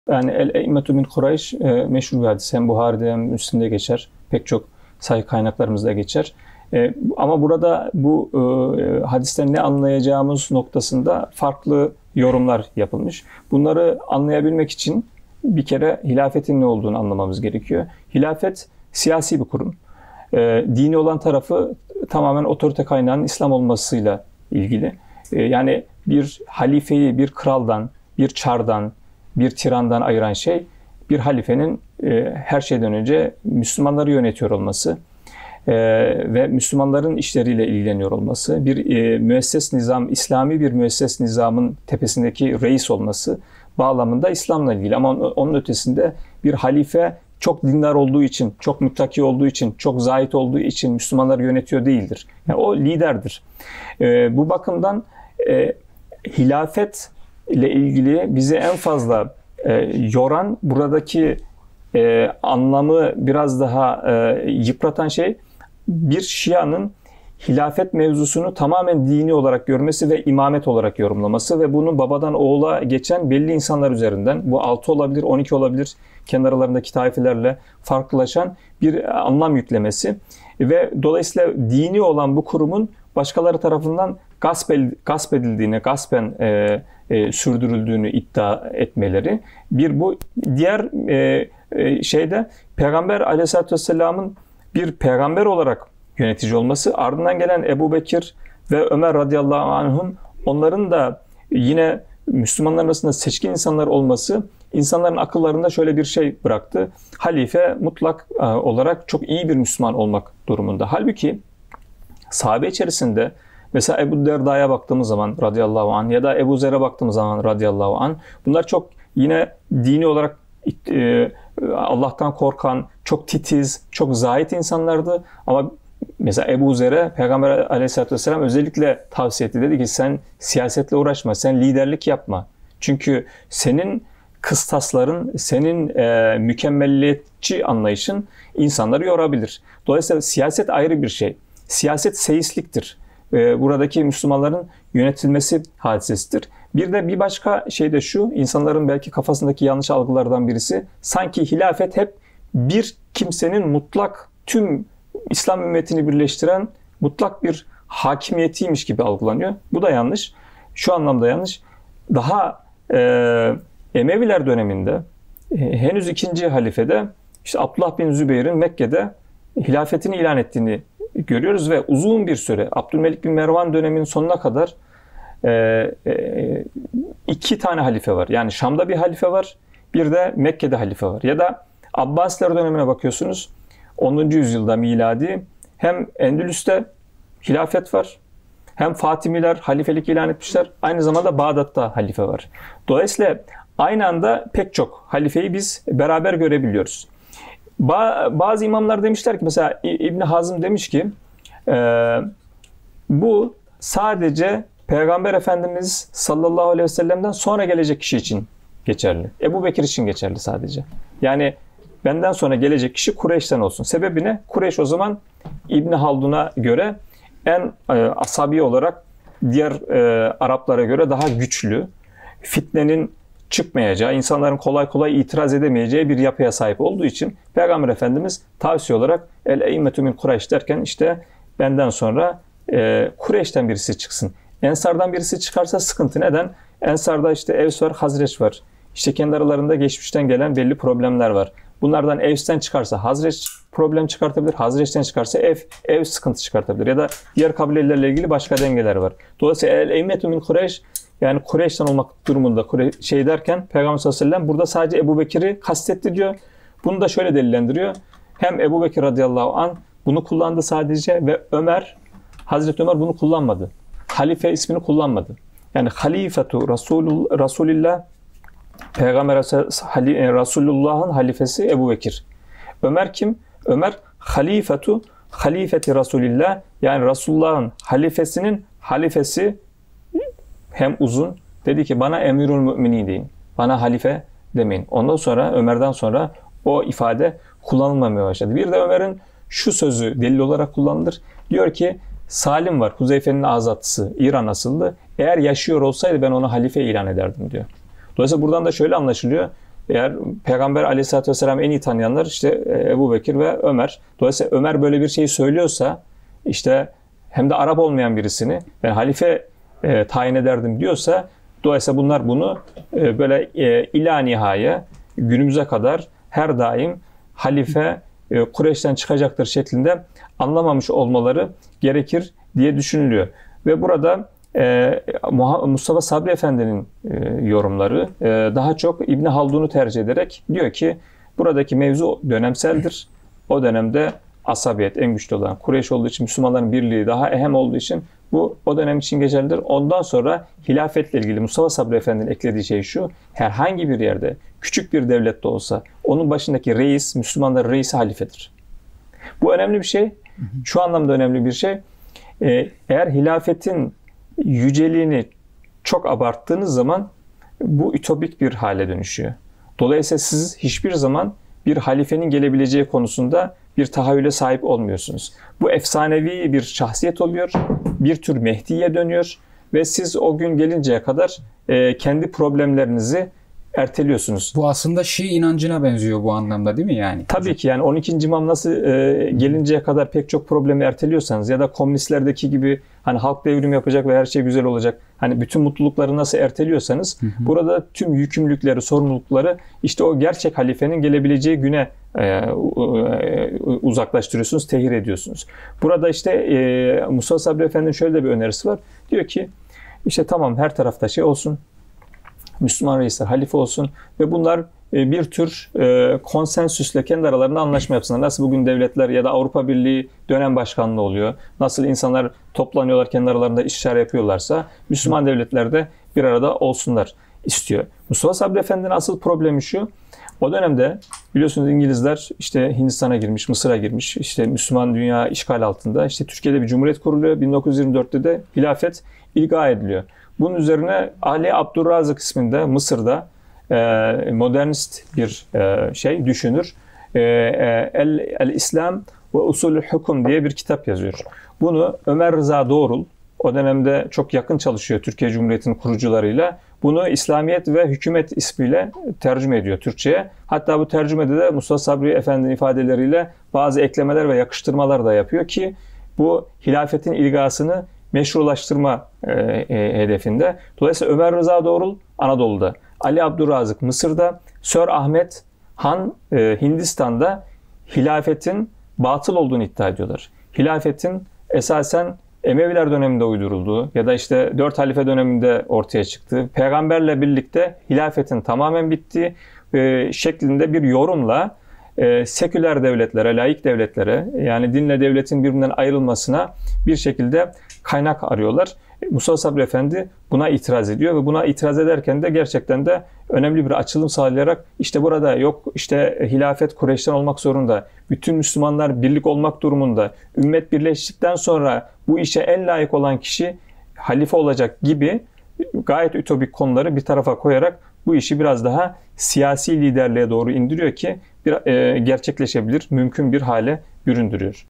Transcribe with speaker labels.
Speaker 1: Yani El-E'immetu min Kureyş meşhur bir hadis. Hem Buhari'de hem Müslim'de geçer. Pek çok sahih kaynaklarımızda geçer. Ama burada bu hadisten ne anlayacağımız noktasında farklı yorumlar yapılmış. Bunları anlayabilmek için bir kere hilafetin ne olduğunu anlamamız gerekiyor. Hilafet siyasi bir kurum. Dini olan tarafı tamamen otorite kaynağının İslam olmasıyla ilgili. Yani bir halifeyi bir kraldan, bir çardan, bir tirandan ayıran şey bir halifenin her şeyden önce Müslümanları yönetiyor olması ve Müslümanların işleriyle ilgileniyor olması, bir müesses nizam, İslami bir müesses nizamın tepesindeki reis olması bağlamında İslam'la ilgili. Ama onun ötesinde bir halife çok dindar olduğu için, çok müttaki olduğu için, çok zahit olduğu için Müslümanları yönetiyor değildir. Yani o liderdir. Bu bakımdan hilafet ile ilgili bizi en fazla yoran, buradaki anlamı biraz daha yıpratan şey, bir Şia'nın hilafet mevzusunu tamamen dini olarak görmesi ve imamet olarak yorumlaması ve bunu babadan oğula geçen belli insanlar üzerinden, bu 6 olabilir, 12 olabilir, kendi aralarındaki taifelerle farklılaşan bir anlam yüklemesi ve dolayısıyla dini olan bu kurumun başkaları tarafından gasp edildiğini, gaspen sürdürüldüğünü iddia etmeleri. Bu diğer şeyde Peygamber Aleyhisselatü Vesselam'ın bir peygamber olarak yönetici olması, ardından gelen Ebu Bekir ve Ömer radıyallahu anhum, onların da yine Müslümanlar arasında seçkin insanlar olması, insanların akıllarında şöyle bir şey bıraktı. Halife mutlak olarak çok iyi bir Müslüman olmak durumunda. Halbuki sahabe içerisinde mesela Ebu Derda'ya baktığımız zaman radıyallahu anh ya da Ebu Zer'e baktığımız zaman radıyallahu anh, bunlar çok yine dini olarak Allah'tan korkan, çok titiz, çok zahit insanlardı. Ama mesela Ebu Zer'e Peygamber Aleyhisselatü Vesselam özellikle tavsiye etti. Dedi ki sen siyasetle uğraşma, sen liderlik yapma. Çünkü senin kıstasların, senin mükemmelliyetçi anlayışın insanları yorabilir. Dolayısıyla siyaset ayrı bir şey. Siyaset seyisliktir. Buradaki Müslümanların yönetilmesi hadisesidir. Bir başka şey de şu, insanların belki kafasındaki yanlış algılardan birisi, sanki hilafet hep bir kimsenin mutlak tüm İslam ümmetini birleştiren mutlak bir hakimiyetiymiş gibi algılanıyor. Bu da yanlış. Şu anlamda yanlış. Daha Emeviler döneminde henüz ikinci halifede işte Abdullah bin Zübeyir'in Mekke'de hilafetini ilan ettiğini görüyoruz ve uzun bir süre Abdülmelik bin Mervan döneminin sonuna kadar 2 tane halife var. Yani Şam'da bir halife var, bir de Mekke'de halife var. Ya da Abbasiler dönemine bakıyorsunuz, 10. yüzyılda miladi, hem Endülüs'te hilafet var, hem Fatimiler halifelik ilan etmişler, aynı zamanda Bağdat'ta halife var. Dolayısıyla aynı anda pek çok halifeyi biz beraber görebiliyoruz. Bazı imamlar demişler ki, mesela İbn Hazm demiş ki, bu sadece Peygamber Efendimiz sallallahu aleyhi ve sellem'den sonra gelecek kişi için geçerli. Ebu Bekir için geçerli sadece. Yani benden sonra gelecek kişi Kureyş'ten olsun. Sebebi ne? Kureyş o zaman İbn Haldun'a göre en asabi olarak diğer Araplara göre daha güçlü, fitnenin çıkmayacağı, insanların kolay kolay itiraz edemeyeceği bir yapıya sahip olduğu için Peygamber Efendimiz tavsiye olarak El-E'immetu min Kureyş derken işte benden sonra Kureyş'ten birisi çıksın. Ensardan birisi çıkarsa sıkıntı. Neden? Ensarda işte Evs var, Hazreç var. İşte kendi aralarında geçmişten gelen belli problemler var. Bunlardan Evs'ten çıkarsa Hazreç problem çıkartabilir. Hazreç'ten çıkarsa Evs sıkıntı çıkartabilir. Ya da diğer kabilelerle ilgili başka dengeler var. Dolayısıyla El-E'immetu min Kureyş, yani Kureyş'ten olmak durumunda derken Peygamber sallallahu aleyhi ve sellem burada sadece Ebu Bekir'i kastetti diyor. Bunu da şöyle delillendiriyor. Hem Ebu Bekir radıyallahu anh bunu kullandı sadece ve Hazreti Ömer bunu kullanmadı. Halife ismini kullanmadı. Yani halifetu Resulullah, Peygamber Resulullah'ın halifesi Ebu Bekir. Ömer kim? Ömer halifeti Resulillah, yani Resulullah'ın halifesinin halifesi, hem uzun. Dedi ki bana emirül müminin deyin. Bana halife demeyin. Ondan sonra Ömer'den sonra o ifade kullanılmamaya başladı. Bir de Ömer'in şu sözü delil olarak kullanılır. Diyor ki Salim var, Huzeyfe'nin azatlısı, İran asıllı. Eğer yaşıyor olsaydı ben onu halife ilan ederdim diyor. Dolayısıyla buradan da şöyle anlaşılıyor. Eğer Peygamber Aleyhisselatü Vesselam en iyi tanıyanlar işte Ebu Bekir ve Ömer. Dolayısıyla Ömer böyle bir şeyi söylüyorsa işte hem de Arap olmayan birisini ben halife tayin ederdim diyorsa dolayısıyla bunlar bunu böyle ila nihaya günümüze kadar her daim halife Kureyş'ten çıkacaktır şeklinde anlamamış olmaları gerekir diye düşünülüyor. Ve burada Mustafa Sabri Efendi'nin yorumları daha çok İbn Haldun'u tercih ederek diyor ki buradaki mevzu dönemseldir. O dönemde asabiyet en güçlü olan Kureyş olduğu için Müslümanların birliği daha ehem olduğu için bu o dönem için geçerlidir. Ondan sonra hilafetle ilgili Mustafa Sabri Efendi'nin eklediği şey şu: herhangi bir yerde küçük bir devlet de olsa onun başındaki reis, Müslümanların reisi halifedir. Bu önemli bir şey. Şu anlamda önemli bir şey. Eğer hilafetin yüceliğini çok abarttığınız zaman bu ütopik bir hale dönüşüyor. Dolayısıyla siz hiçbir zaman bir halifenin gelebileceği konusunda bir tahayyüle sahip olmuyorsunuz. Bu efsanevi bir şahsiyet oluyor, bir tür Mehdi'ye dönüyor ve siz o gün gelinceye kadar kendi problemlerinizi erteliyorsunuz.
Speaker 2: Bu aslında Şii inancına benziyor bu anlamda, değil mi yani?
Speaker 1: Tabii ki yani 12. imam nasıl gelinceye kadar pek çok problemi erteliyorsanız ya da komünistlerdeki gibi hani halk devrim yapacak ve her şey güzel olacak. Hani bütün mutlulukları nasıl erteliyorsanız burada tüm yükümlülükleri, sorumlulukları işte o gerçek halifenin gelebileceği güne uzaklaştırıyorsunuz, tehir ediyorsunuz. Burada işte Mustafa Sabri Efendi'nin şöyle de bir önerisi var. Diyor ki işte tamam her tarafta şey olsun, Müslüman reisler halife olsun ve bunlar bir tür konsensüsle kendi aralarında anlaşma yapsınlar. Nasıl bugün devletler ya da Avrupa Birliği dönem başkanlığı oluyor. Nasıl insanlar toplanıyorlar kendi aralarında istişare yapıyorlarsa Müslüman devletler de bir arada olsunlar istiyor. Mustafa Sabri Efendi'nin asıl problemi şu: o dönemde biliyorsunuz İngilizler işte Hindistan'a girmiş, Mısır'a girmiş. İşte Müslüman dünya işgal altında. İşte Türkiye'de bir cumhuriyet kuruluyor. 1924'te de hilafet ilga ediliyor. Bunun üzerine Ali Abdurrazık isminde Mısır'da modernist bir düşünür. El-İslam ve Usulü Hüküm diye bir kitap yazıyor. Bunu Ömer Rıza Doğrul, o dönemde çok yakın çalışıyor Türkiye Cumhuriyeti'nin kurucularıyla. Bunu İslamiyet ve Hükümet ismiyle tercüme ediyor Türkçe'ye. Hatta bu tercümede de Mustafa Sabri Efendi'nin ifadeleriyle bazı eklemeler ve yakıştırmalar da yapıyor ki bu hilafetin ilgasını meşrulaştırma hedefinde. Dolayısıyla Ömer Rıza Doğrul Anadolu'da, Ali Abdurrazık Mısır'da, Sir Ahmet Han Hindistan'da hilafetin batıl olduğunu iddia ediyorlar. Hilafetin esasen Emeviler döneminde uydurulduğu ya da işte 4 halife döneminde ortaya çıktığı, peygamberle birlikte hilafetin tamamen bittiği şeklinde bir yorumla seküler devletlere, laik devletlere yani dinle devletin birbirinden ayrılmasına bir şekilde kaynak arıyorlar. Mustafa Sabri Efendi buna itiraz ediyor ve buna itiraz ederken de gerçekten de önemli bir açılım sağlayarak işte burada yok işte hilafet Kureyş'ten olmak zorunda, bütün Müslümanlar birlik olmak durumunda, ümmet birleştikten sonra bu işe en layık olan kişi halife olacak gibi gayet ütopik konuları bir tarafa koyarak bu işi biraz daha siyasi liderliğe doğru indiriyor ki gerçekleşebilir, mümkün bir hale büründürüyor.